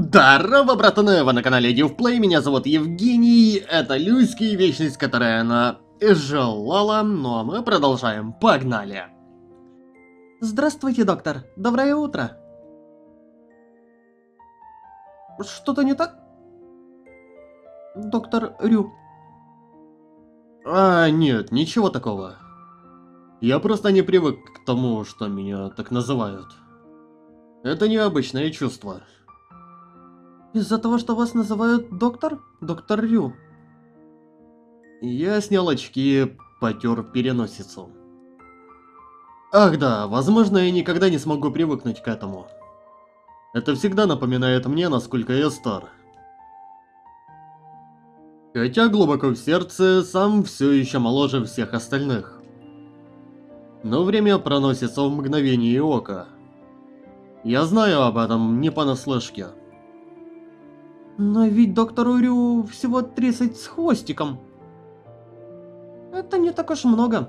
Здорово, братаны! Вы на канале Дивплей, меня зовут Евгений, это Люськи, вечность, которая она желала, ну а мы продолжаем, погнали! Здравствуйте, доктор, доброе утро. Что-то не так? Доктор Рю. Нет, ничего такого. Я просто не привык к тому, что меня так называют. Это необычное чувство. Из-за того, что вас называют доктор? Доктор Рю. Я снял очки, потер переносицу. Ах да, возможно, я никогда не смогу привыкнуть к этому. Это всегда напоминает мне, насколько я стар. Хотя глубоко в сердце сам все еще моложе всех остальных. Но время проносится в мгновение ока. Я знаю об этом не понаслышке. Но ведь доктору Рю всего 30 с хвостиком. Это не так уж много.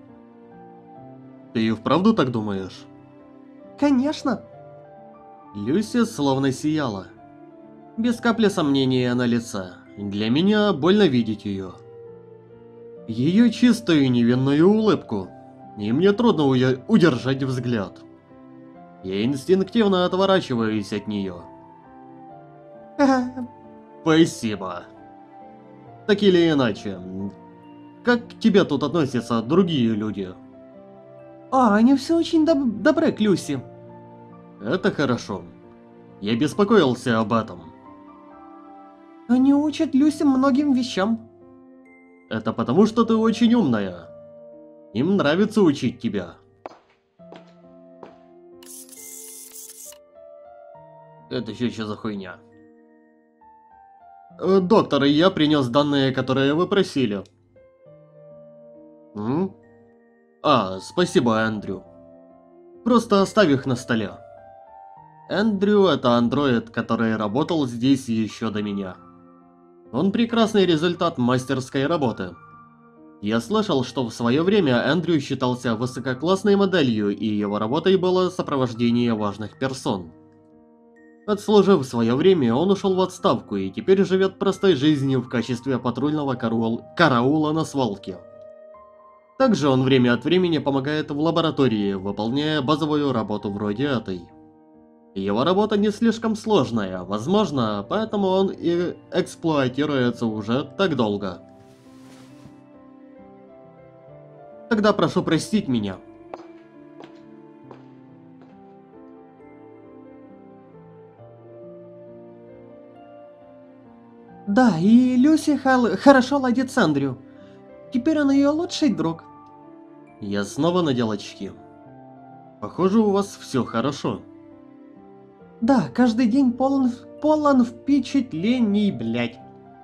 Ты и вправду так думаешь? Конечно. Люся словно сияла. Без капли сомнения на лице. Для меня больно видеть ее. Ее чистую и невинную улыбку. И мне трудно удержать взгляд. Я инстинктивно отворачиваюсь от нее. Спасибо. Так или иначе, как к тебе тут относятся другие люди? Они все очень добры к Люси. Это хорошо. Я беспокоился об этом. Они учат Люси многим вещам. Это потому, что ты очень умная. Им нравится учить тебя. Это еще что за хуйня? Доктор, я принес данные, которые вы просили. Спасибо, Эндрю. Просто оставь их на столе. Эндрю — это андроид, который работал здесь еще до меня. Он прекрасный результат мастерской работы. Я слышал, что в свое время Эндрю считался высококлассной моделью, и его работой было сопровождение важных персон. Отслужив свое время, он ушел в отставку и теперь живет простой жизнью в качестве патрульного караула на свалке. Также он время от времени помогает в лаборатории, выполняя базовую работу вроде этой. Его работа не слишком сложная, возможно, поэтому он и эксплуатируется уже так долго. Тогда прошу простить меня. Да, и Люси хорошо ладит с Эндрю. Теперь он ее лучший друг. Я снова надел очки. Похоже, у вас все хорошо. Да, каждый день полон впечатлений, блядь.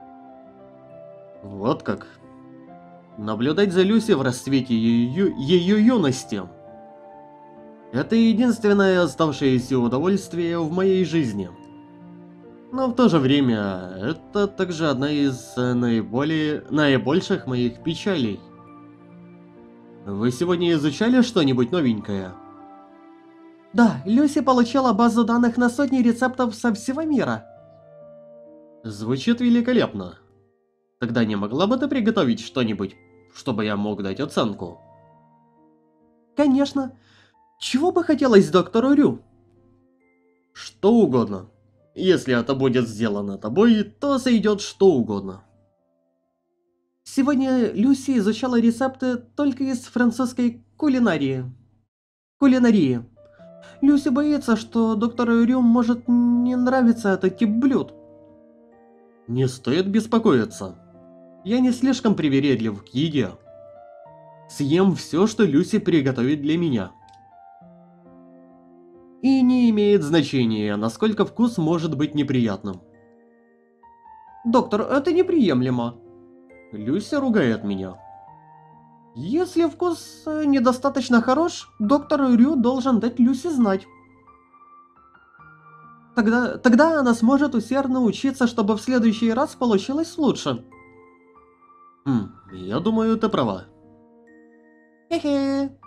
Вот как. Наблюдать за Люси в расцвете ее юности. Это единственное оставшееся удовольствие в моей жизни. Но в то же время, это также одна из наибольших моих печалей. Вы сегодня изучали что-нибудь новенькое? Да, Люси получила базу данных на сотни рецептов со всего мира. Звучит великолепно. Тогда не могла бы ты приготовить что-нибудь, чтобы я мог дать оценку? Конечно. Чего бы хотелось доктору Рю? Что угодно. Если это будет сделано тобой, то сойдет что угодно. Сегодня Люси изучала рецепты только из французской кулинарии. Люси боится, что доктору Рю может не нравиться этот тип блюд. Не стоит беспокоиться. Я не слишком привередлив к еде. Съем все, что Люси приготовит для меня. И не имеет значения, насколько вкус может быть неприятным. Доктор, это неприемлемо. Люся ругает меня. Если вкус недостаточно хорош, доктор Рю должен дать Люси знать. Тогда она сможет усердно учиться, чтобы в следующий раз получилось лучше. Я думаю, ты права. Хе-хе.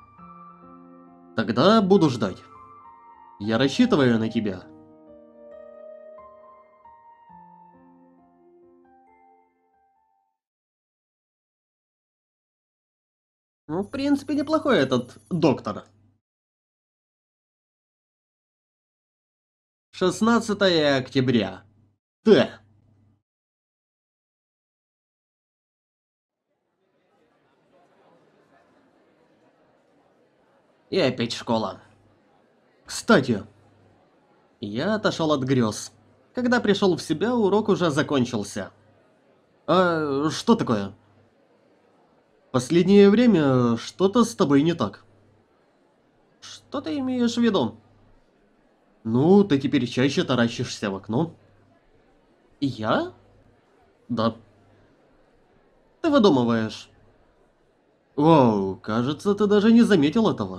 Тогда буду ждать. Я рассчитываю на тебя. Ну, в принципе, неплохой этот доктор. 16 октября. Т. И опять школа. Кстати, я отошел от грез. Когда пришел в себя, урок уже закончился. А что такое? Последнее время что-то с тобой не так. Что ты имеешь в виду? Ну, ты теперь чаще таращишься в окно. Я? Да. Ты выдумываешь. Воу, кажется, ты даже не заметил этого.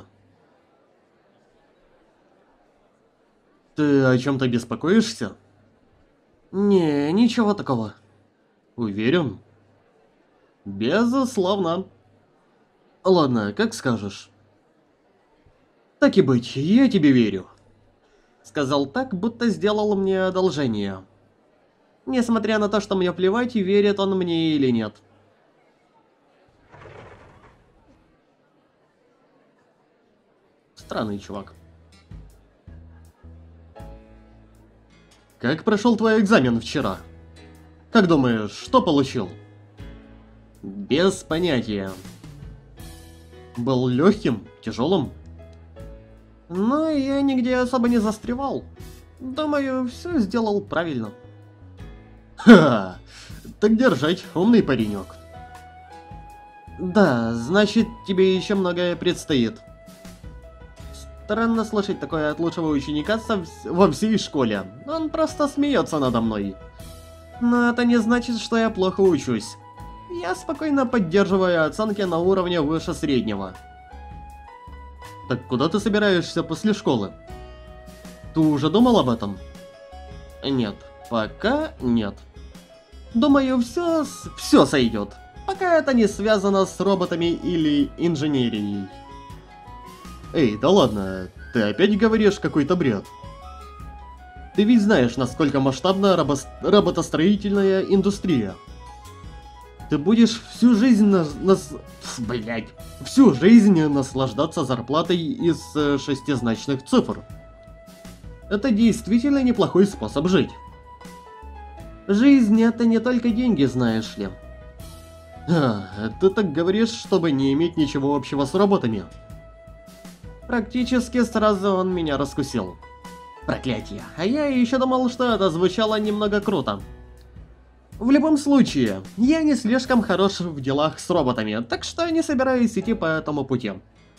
Ты о чем-то беспокоишься? Не, ничего такого. Уверен? Безусловно. Ладно, как скажешь. Так и быть, я тебе верю. Сказал так, будто сделал мне одолжение. Несмотря на то, что мне плевать, верит он мне или нет. Странный чувак. Как прошел твой экзамен вчера? Как думаешь, что получил? Без понятия. Был легким, тяжелым? Но я нигде особо не застревал. Думаю, все сделал правильно. Ха, так держать, умный паренек. Да, значит, тебе еще многое предстоит. Странно слышать такое от лучшего ученика во всей школе. Он просто смеется надо мной. Но это не значит, что я плохо учусь. Я спокойно поддерживаю оценки на уровне выше среднего. Так куда ты собираешься после школы? Ты уже думал об этом? Нет, пока нет. Думаю, все сойдет. Пока это не связано с роботами или инженерией. Эй, да ладно, ты опять говоришь какой-то бред. Ты ведь знаешь, насколько масштабна роботостроительная индустрия. Ты будешь всю жизнь всю жизнь наслаждаться зарплатой из шестизначных цифр. Это действительно неплохой способ жить. Жизнь — это не только деньги, знаешь ли. Ты так говоришь, чтобы не иметь ничего общего с роботами. Практически сразу он меня раскусил. Проклятие, а я еще думал, что это звучало немного круто. В любом случае, я не слишком хорош в делах с роботами, так что не собираюсь идти по этому пути.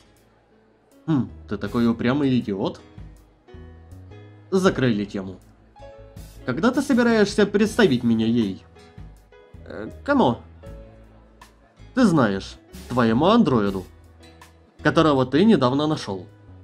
Ты такой упрямый идиот. Закрыли тему. Когда ты собираешься представить меня ей? Кому? Ты знаешь, твоему андроиду, которого ты недавно нашел.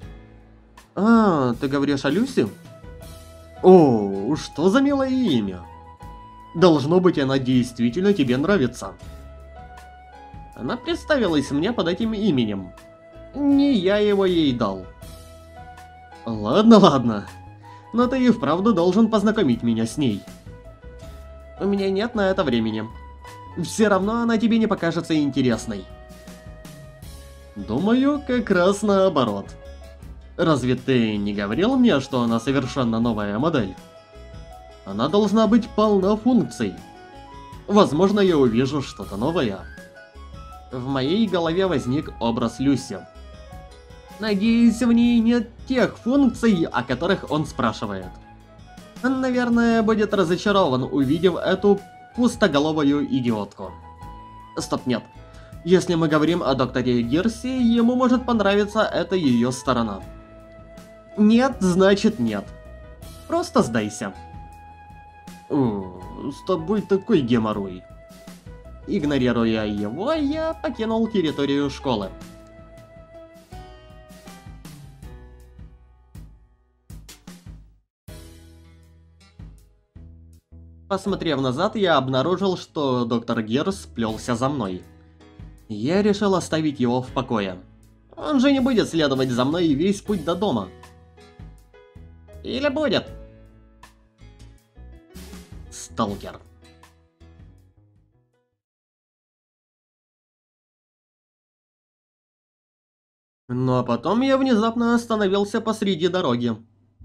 А, ты говоришь о Люси? О, что за милое имя. Должно быть, она действительно тебе нравится. Она представилась мне под этим именем. Не я его ей дал. Ладно, ладно. Но ты и вправду должен познакомить меня с ней. У меня нет на это времени. Все равно она тебе не покажется интересной. Думаю, как раз наоборот. Разве ты не говорил мне, что она совершенно новая модель? Она должна быть полна функций. Возможно, я увижу что-то новое. В моей голове возник образ Люси. Надеюсь, в ней нет тех функций, о которых он спрашивает. Он, наверное, будет разочарован, увидев эту пустоголовую идиотку. Стоп, нет. Если мы говорим о докторе Гирси, ему может понравиться эта ее сторона. Нет, значит нет. Просто сдайся. С тобой такой геморрой. Игнорируя его, я покинул территорию школы. Посмотрев назад, я обнаружил, что доктор Герс плелся за мной. Я решил оставить его в покое. Он же не будет следовать за мной весь путь до дома. Или будет? Сталкер. Ну а потом я внезапно остановился посреди дороги.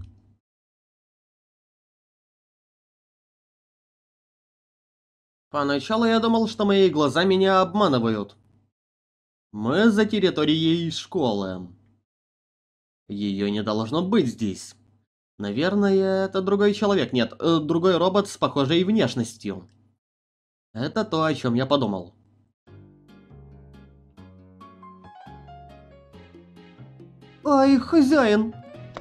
Поначалу я думал, что мои глаза меня обманывают. Мы за территорией школы. Ее не должно быть здесь. Наверное, это другой человек. Нет, другой робот с похожей внешностью. Это то, о чем я подумал. Ай, хозяин!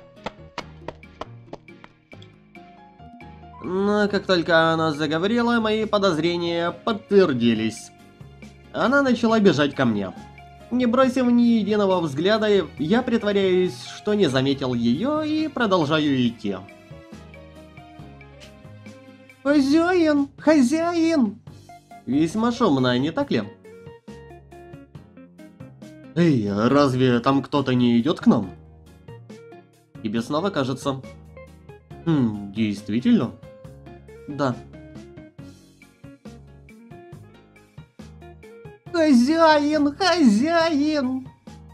Но как только она заговорила, мои подозрения подтвердились. Она начала бежать ко мне. Не бросив ни единого взгляда, я притворяюсь, что не заметил ее и продолжаю идти. Хозяин! Хозяин! Весьма шумно, не так ли? Эй, разве там кто-то не идет к нам? Тебе снова кажется. Действительно? Да. Хозяин! Хозяин!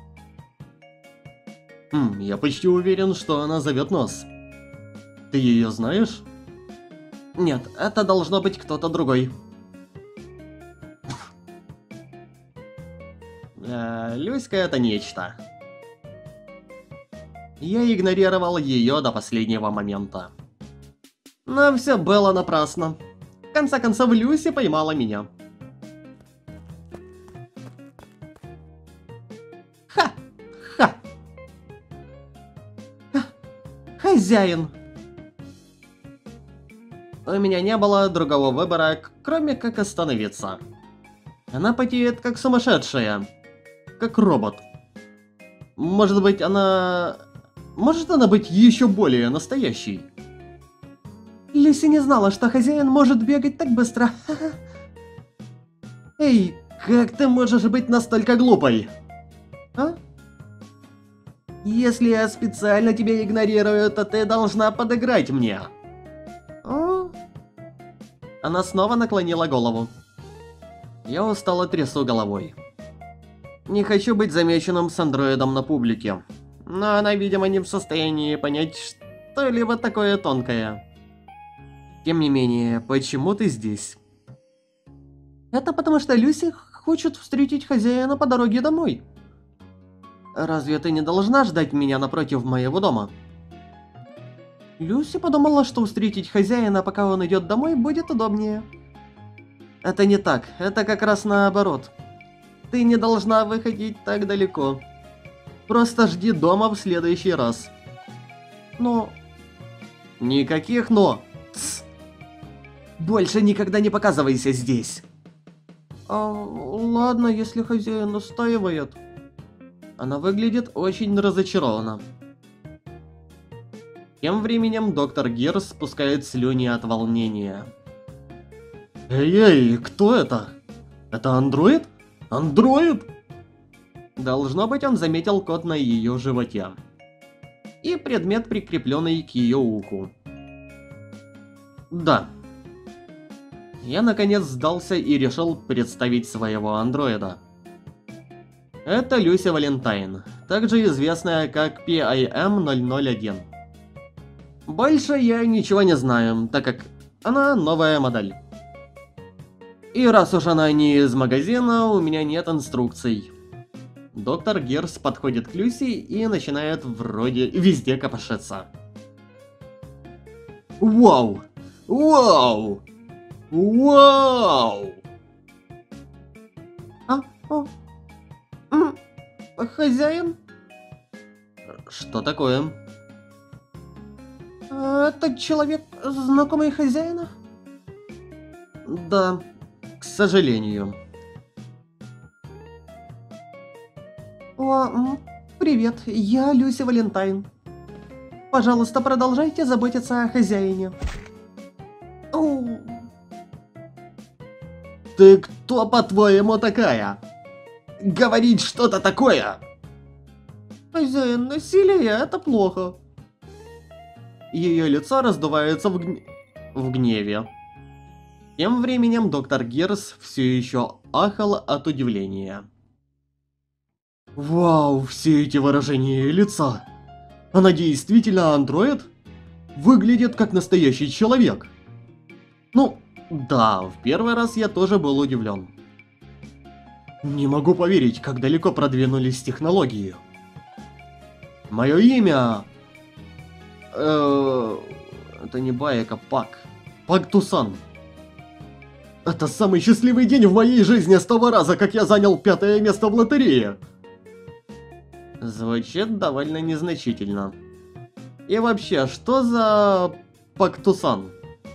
Я почти уверен, что она зовет нас. Ты ее знаешь? Нет, это должно быть кто-то другой. Люська это нечто. Я игнорировал ее до последнего момента. Но все было напрасно. В конце концов, Люси поймала меня. Ха! Ха! Хозяин! У меня не было другого выбора, кроме как остановиться. Она потеет как сумасшедшая. Как робот. Может быть, она... Может она быть еще более настоящей? Люси не знала, что хозяин может бегать так быстро. Эй, как ты можешь быть настолько глупой? А? Если я специально тебя игнорирую, то ты должна подыграть мне. А? Она снова наклонила голову. Я устало трясу головой. Не хочу быть замеченным с андроидом на публике. Но она, видимо, не в состоянии понять что-либо такое тонкое. Тем не менее, почему ты здесь? Это потому что Люси хочет встретить хозяина по дороге домой. Разве ты не должна ждать меня напротив моего дома? Люси подумала, что встретить хозяина, пока он идет домой, будет удобнее. Это не так, это как раз наоборот. Ты не должна выходить так далеко. Просто жди дома в следующий раз. Но... Никаких «но». Тс. Больше никогда не показывайся здесь. Ладно, если хозяин настаивает. Она выглядит очень разочарована. Тем временем доктор Гирс спускает слюни от волнения. Эй, кто это? Это андроид? Андроид? Должно быть, он заметил код на ее животе. И предмет, прикрепленный к ее уху. Да. Я наконец сдался и решил представить своего андроида. Это Люси Валентайн, также известная как PIM-001. Больше я ничего не знаю, так как она новая модель. И раз уж она не из магазина, у меня нет инструкций. Доктор Гирс подходит к Люси и начинает вроде везде копошиться. Вау! Вау! Вау! Хозяин? Что такое? Этот человек знакомый хозяина? Да, к сожалению. Привет, я Люси Валентайн. Пожалуйста, продолжайте заботиться о хозяине. Ты кто, по-твоему, такая? Говорить что-то такое? Хозяин, насилие — это плохо. Ее лицо раздувается в гневе. Тем временем доктор Гирс все еще ахал от удивления. Вау, все эти выражения лица. Она действительно андроид? Выглядит как настоящий человек. Ну, да, в первый раз я тоже был удивлен. Не могу поверить, как далеко продвинулись технологии. Мое имя... Это не Баека, Пак. Пак Тусан. Это самый счастливый день в моей жизни с того раза, как я занял 5-е место в лотерее. Звучит довольно незначительно. И вообще, что за Пак Тусан?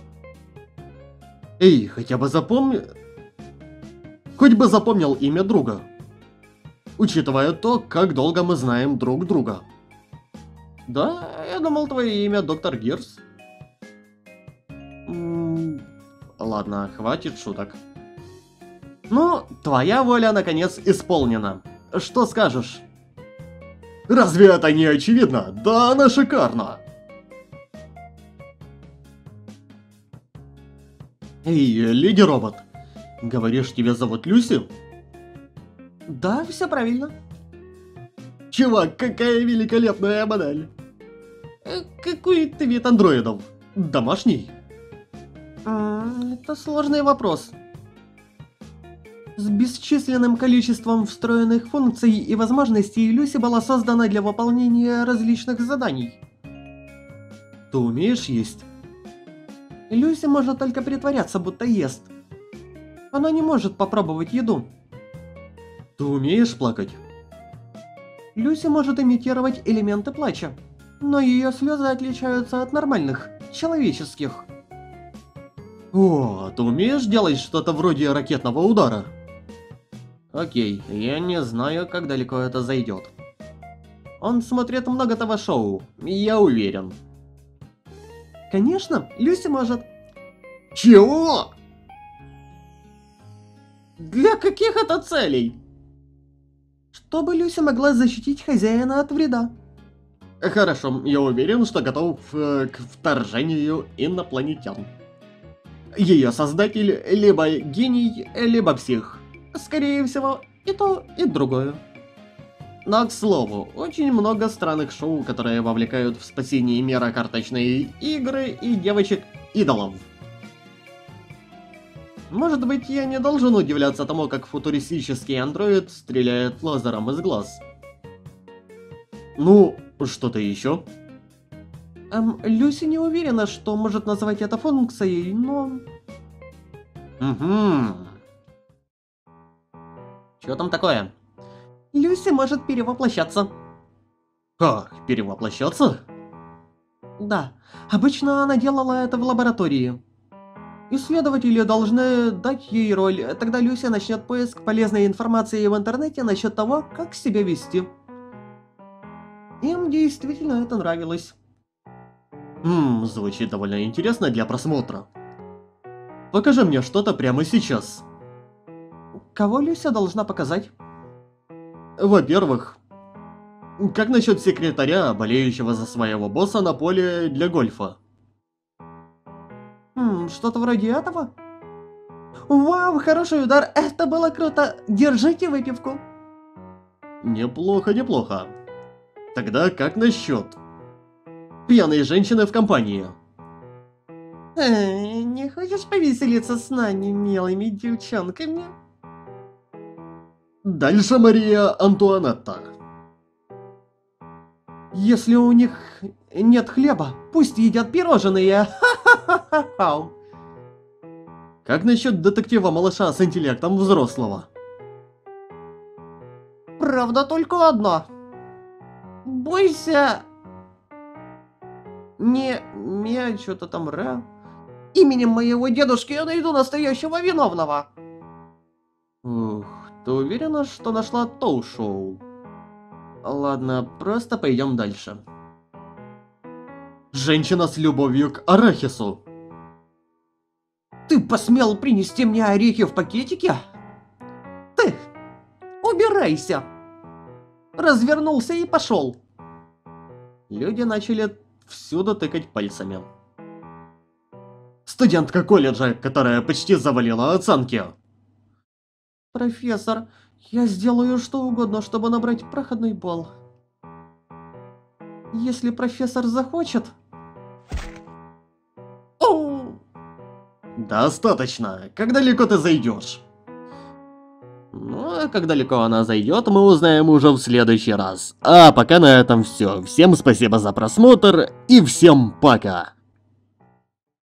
Эй, хотя бы запомни... Хоть бы запомнил имя друга. Учитывая то, как долго мы знаем друг друга. Да, я думал, твое имя доктор Гирс. Ладно, хватит шуток. Ну, твоя воля наконец исполнена. Что скажешь? Разве это не очевидно? Да, она шикарна. Эй, леди робот. Говоришь, тебя зовут Люси? Да, все правильно. Чувак, какая великолепная модель. Какой ты вид андроидов? Домашний? Это сложный вопрос. С бесчисленным количеством встроенных функций и возможностей Люси была создана для выполнения различных заданий. Ты умеешь есть? Люси может только притворяться, будто ест. Она не может попробовать еду. Ты умеешь плакать? Люси может имитировать элементы плача, но ее слезы отличаются от нормальных, человеческих. О, ты умеешь делать что-то вроде ракетного удара? Окей, я не знаю, как далеко это зайдет. Он смотрит много ТВ-шоу, я уверен. Конечно, Люси может. Чего? Для каких это целей? Чтобы Люси могла защитить хозяина от вреда. Хорошо, я уверен, что готов к вторжению инопланетян. Ее создатель либо гений, либо псих. Скорее всего, и то, и другое. Но, к слову, очень много странных шоу, которые вовлекают в спасение мира карточные игры и девочек-идолов. Может быть, я не должен удивляться тому, как футуристический андроид стреляет лазером из глаз. Ну, что-то еще? Люси не уверена, что может назвать это функцией, но... Что там такое? Люси может перевоплощаться. Как, перевоплощаться? Да, обычно она делала это в лаборатории. Исследователи должны дать ей роль, тогда Люси начнет поиск полезной информации в интернете насчет того, как себя вести. Им действительно это нравилось. Звучит довольно интересно для просмотра. Покажи мне что-то прямо сейчас. Кого Люся должна показать? Во-первых, как насчет секретаря, болеющего за своего босса на поле для гольфа? Что-то вроде этого? Вау, хороший удар, это было круто. Держите выпивку. Неплохо, неплохо. Тогда как насчет пьяной женщины в компании? Не хочешь повеселиться с нами, милыми девчонками? Дальше Мария Антуанетта. Если у них нет хлеба, пусть едят пирожные. Ха-ха-ха-ха. Как насчет детектива-малыша с интеллектом взрослого? Правда только одна. Бойся... Не, что-то там Ре. Именем моего дедушки я найду настоящего виновного. Ух, ты уверена, что нашла Тоу-шоу? Ладно, просто пойдем дальше. Женщина с любовью к арахису. Ты посмел принести мне орехи в пакетике? Ты! Убирайся! Развернулся и пошел. Люди начали всюду тыкать пальцами. Студентка колледжа, которая почти завалила оценки. Профессор, Я сделаю что угодно, чтобы набрать проходной балл. Если профессор захочет... Оу! Достаточно. Как далеко ты зайдешь? Ну, а как далеко она зайдет, мы узнаем уже в следующий раз. А пока на этом все. Всем спасибо за просмотр и всем пока.